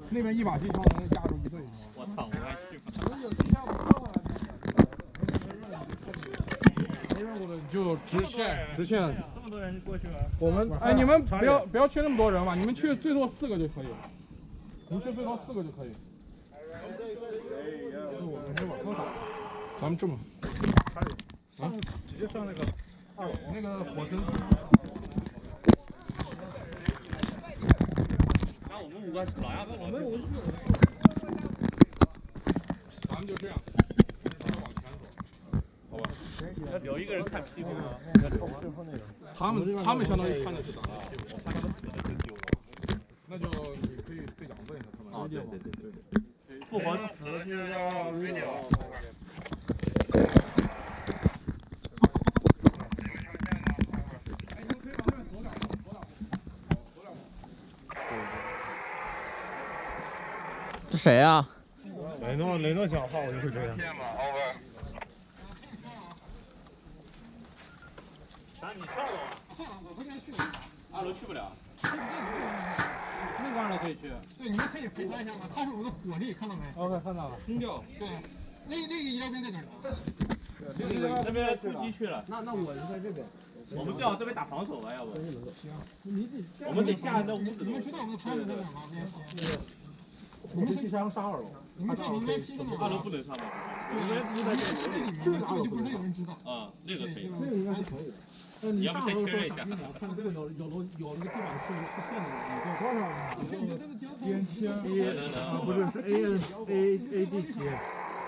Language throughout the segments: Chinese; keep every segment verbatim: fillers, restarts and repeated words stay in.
那边一把机枪能压住一队。 我操，我还去。 有机枪过来。没任务的就直线直线。 这么多人过去了。 我们哎，你们不要不要去那么多人嘛，你们去最多四个就可以。你们去最多四个就可以。我们先往后打。咱们这么。啊，直接上那个二楼那个火神。 那我们五个老样子，我们五个。 咱们就这样，咱们往前走，好吧？ 要留一个人看屁股吗？ 他们他们相当于看的是咱们屁股，我怕他们死了就丢了。那就你可以队长问一下他们。 啊，对对对对对。复活。 这谁呀？ 雷诺，雷诺讲话我就会这样。 啥？你上楼啊？ 算了，我不愿意去。 二楼去不了。 那个二楼可以去。 对，你们可以陪他一下嘛，他是我的火力，看到没 ？OK， 看到了。空调。 对，那那个医疗兵在哪儿？ 那个那边突击去了。 那那我就在这边。 我们最好这边打防守吧，要不？ 行。你我们得下那屋子。 你们知道我们的盘子在哪吗？ 你们去上上二楼。 你们在你们 V I P 的吗？ 二楼不能上吧？ 对 ，V I P 在这里面，这个就不会有人知道。 啊，那个可以。 那个应该是可以的。 你要不再确认一下？ 看这个有有楼有那个地板是是线的，你这多少？边切 A 不是是 A N A A D 切。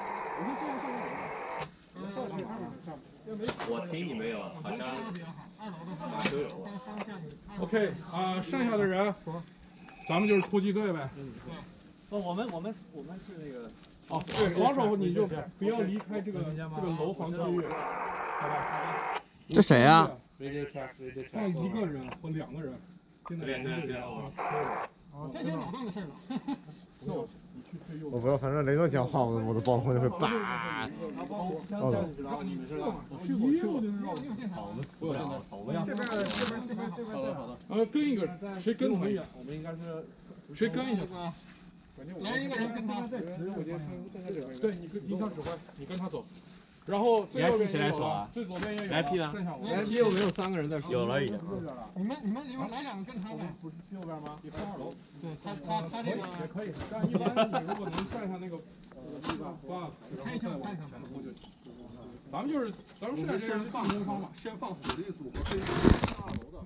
我听你没有，好像都有。 OK 啊，剩下的人，咱们就是突击队呗。 不，我们我们我们是那个。 哦，对，防守你就不要离开这个这个楼房区域，好吧？ 这谁呀？ 放一个人或两个人，现在对对对。 这就是老邓的事了。 我不知道，反正雷诺讲话，我我的暴风就会叭。 哦，我去过去过就是绕好，我们不了，好，我们要。 这边这边这边这边。 好的好的。呃，跟一个谁跟他一下？我们应该是谁跟一下？ 来一个人跟他。 对，你跟你想指挥，你跟他走。然后最右边谁来守啊？最左边也有。 来 P 呢？ 剩下我。 来 P 有没有三个人在守？ 有了已经。 你们你们你们来两个跟他呗。 不是右边吗？你上二楼。 对他他他这个也可以，但一般你如果能站上那个呃挂， 看一下看一下。 咱们就是咱们现在这是放攻方嘛，先放火力组和飞机上二楼的。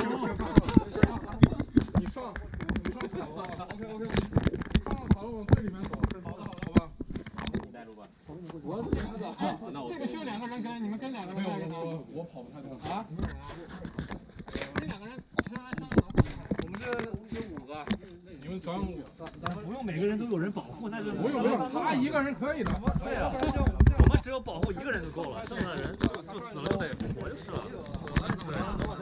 你上你上塔楼 ，OK OK， 上塔楼往最里面走。好的好的，好吧。 你带路吧。 我这个需要两个人跟，你们跟两个人带着他。 我我跑不太动啊。 这两个人上来上二楼。 我们这有五个。 你们咱们咱不用每个人都有人保护，那就不用不用，他一个人可以的。 对呀，我们只有保护一个人就够了，剩下的人就死了就得活就是了。对。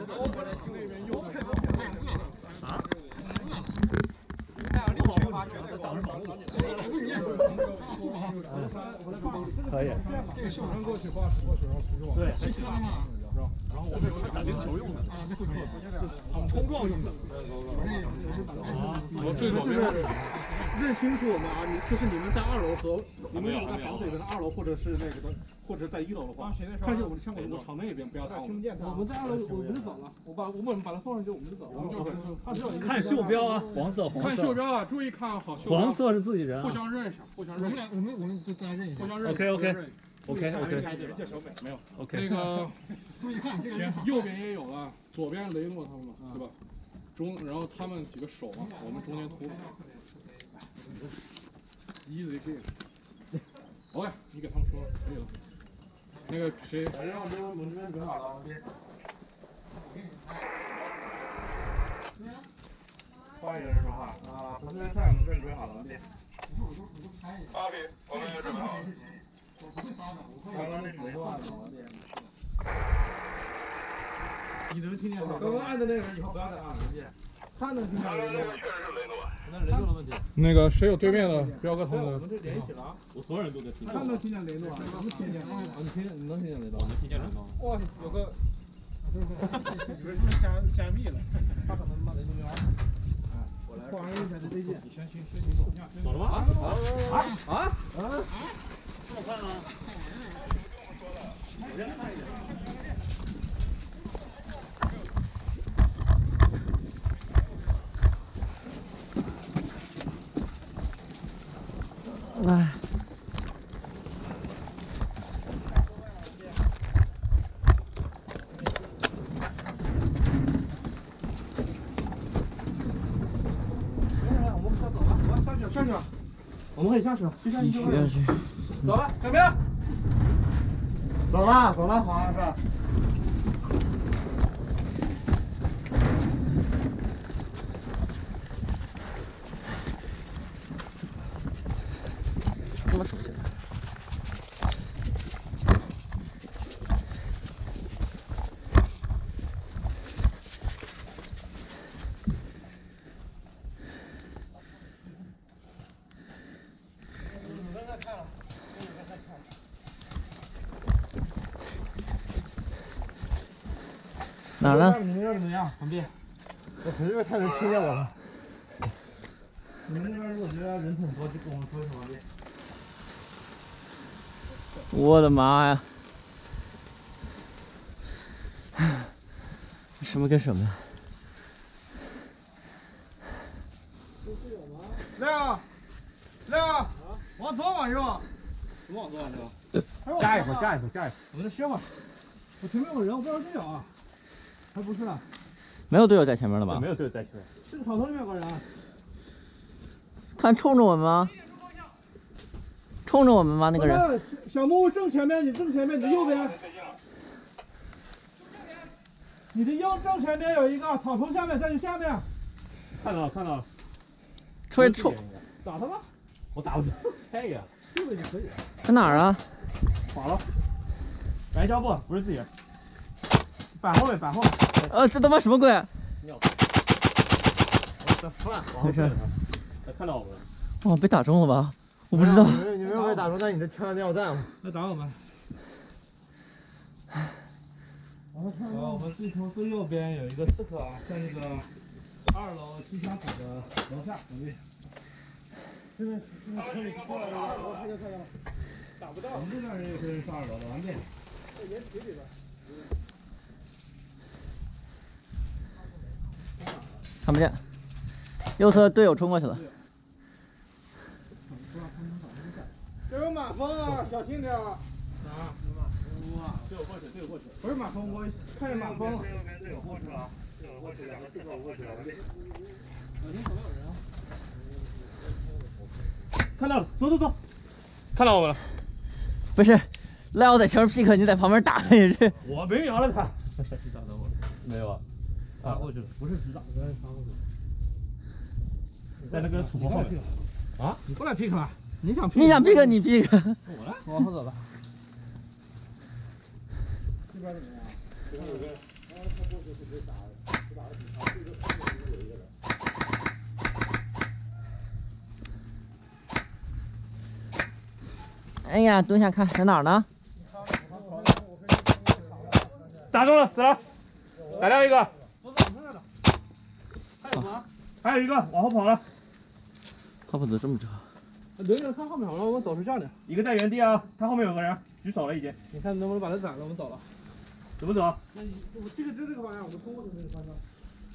啊？找人保护。可以。 这个秀人过去挂过去，然后直接往。 对。 骑车的嘛。 然后我们是打篮球用的， 啊，这会可以。 他们冲撞用的。我最左边是。 认清楚我们啊，你就是你们在二楼和你们有在房子里面的二楼，或者是那个的，或者在一楼的话，看见我们像我我朝那边不要打我们。 我们在二楼，我们就走了。我把我们把他送上去，我们就走。我们就是看袖标啊，黄色黄色。 看袖标啊，注意看好袖标。 黄色是自己人。 互相认识，互相认识。 我们我们就大家认一下。 互相认识。 OK OK OK OK。 叫小美没有。 OK。 那个， 注意看这个。 行，右边也有了，左边雷诺他们嘛，对吧？中，然后他们几个守嘛，我们中间突。 Easy game。OK， 你给他们说可以了。那个谁，让这我们这边准备好了。换一个人说话啊，同学在我们这准备好了。阿比，我们也准备好了。我不会发的，我会。刚刚那谁说话的？ 你能听见吗？ 刚刚按的那个人以后不要再按了，别。 他能听见雷诺， 确实是雷诺。 那雷诺的问题。 那个谁有对面的彪哥他们？ 我们这连一起了，我所有人都能听见。 他能听见雷诺，我们听见。 啊，你听见？你能听见雷诺？我能听见雷诺。 哇，有个。 你们加加密了。 他可能把雷诺没玩。哎，我来。 画完一下就得劲。行行行行，走了吗？啊啊啊！ 这么快吗？我先看一眼。 哎， 我们快走了，我下去下去了，我们可以下去了，就下去就下去。 走了，小明， 走了走了，黄老师。 他妈出去了。哪儿呢？ 你们那边怎么样？旁边？ 我肯定太能听见我了。 你们那边如果觉得人很多，就跟我们说一声旁边。 我的妈呀！什么跟什么？ 亮，亮，往左往右。什么往左往右？加一会儿，加一会儿，加一会儿。我们这歇会儿。我前面有人，我不知道队友啊。还不是呢。 没有队友在前面了吧？ 没有队友在前面。这个草丛里面有个人。 看冲着我们吗？冲着我们吗？那个人。 小木屋正前面，你正前面，你的右边。你的右正前面有一个草丛下面，在你下面。看到了，看到了。 出来冲！ 打他吧！我打不住，开呀，这个就可以。 在哪儿啊？ 垮了。来胶布，不是自己人。板后面，板后面。 呃，这他妈什么鬼？ 尿。我没事。 他看到我们了。 哦，被打中了吧？我不知道。 你没有被打中，但你的枪尿弹了。 来打我们。我们看到我们最头最右边有一个刺客啊，在那个二楼机枪口的楼下准备。现在现在可以过来了，我看见看见了，打不到。我们这边人也是上二楼的，完变。在掩体里边。 看不见。右侧队友冲过去了。 这有马蜂啊，小心点。哪？队友过去，队友过去。不是马蜂，我看见马蜂。队友过去了，队友过去，两个队友过去了。小心左边有人啊！看到了，走走走，看到我们了。 不是，赖奥在前面 pick， 你在旁边打也是。 我没摇了他。你打到我？没有啊。打过去了，不是直打，刚才插过去。在那个土后面。啊？你过来 pick 吧。你想 pick？ 你想 pick 你 pick。 我来，往后走吧。这边怎么样？这边有个，刚刚他过去是直接打，只打了几场，这个这个有一个人。 哎呀，蹲下看，在哪儿呢？ 打中了，死了，打掉一个。还有吗？还有一个往后跑了。 靠谱怎么这么着？ 留着看后面好了，我们走是这样的。一个在原地啊，他后面有个人举手了已经。你看能不能把他斩了？我们走了。怎么走？那你我这个就这个方向，我们通过的这个方向。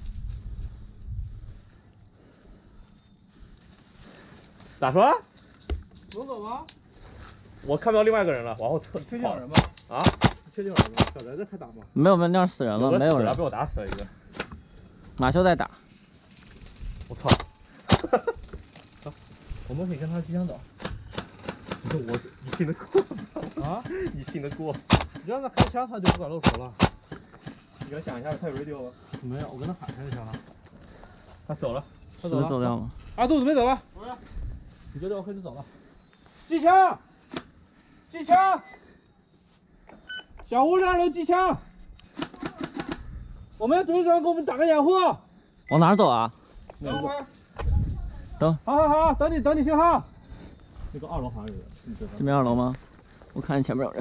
咋说？能走吗？我看不到另外一个人了，往后撤。确定有人吗？啊？确定有人吗？小翟在开打吗？ 没有，没有，那儿死人了，没有人。 被我打死了一个。 马修在打。 我操！走，我们可以跟他机枪走。我，你信得过吗？啊？你信得过？你让他开枪，他就不敢露手了。你给他想一下，他有 radio 吗？没有，我跟他喊开枪了。他走了，他走了。 走掉了。 阿杜准备走了。走了。你觉得我可以走了？机枪！机枪！小屋二楼机枪！我们组长给我们打个掩护。 往哪儿走啊？ 等会儿。 等。 好好好，等你等你信号。那个二楼好像有人。 这边二楼吗？我看见前面有人。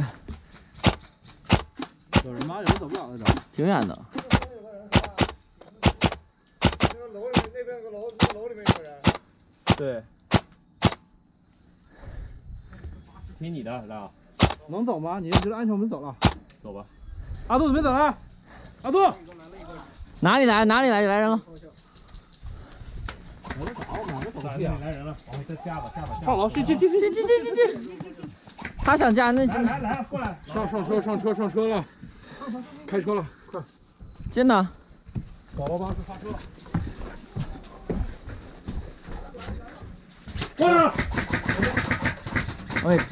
有人吗？有人走不了那种。 挺远的。 楼里面那边个楼，那楼里面有人。 对。听你的，老。 能走吗？你觉得安全，我们走了。 走吧。 阿杜准备走了。阿杜。 哪里来？哪里来？来人了？ 哪里来人了？往回再下吧，下吧。 上楼，去去去去进进进进进。他想加那真的。 来来过来。 上上车上车上车了，开车了，快。 真的。 宝宝巴士发车了。 过来了。 喂。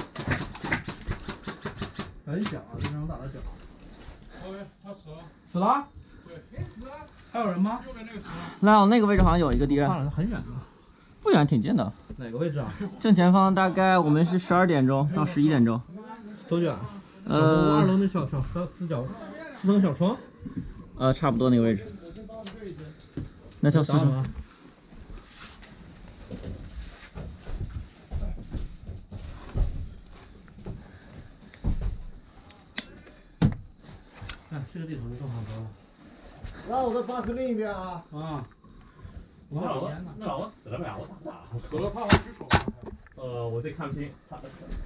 很小，非常大的脚。 OK，他死了。 死了？ 对。 还有人吗？ 右边那个死了。 那那个位置好像有一个敌人。 看了很远的。 不远，挺近的。 哪个位置啊？ 正前方大概我们是十二点钟到十一点钟。 多远？ 呃， 二楼那小小四四角四层小窗。 呃，差不多那个位置。那叫四层。 哎，这个地图就正好多了。 那我的巴士另一边啊。 啊。 那老子那老子死了没有？我打不打？ 死了，他好像举手。 呃，我得看拼。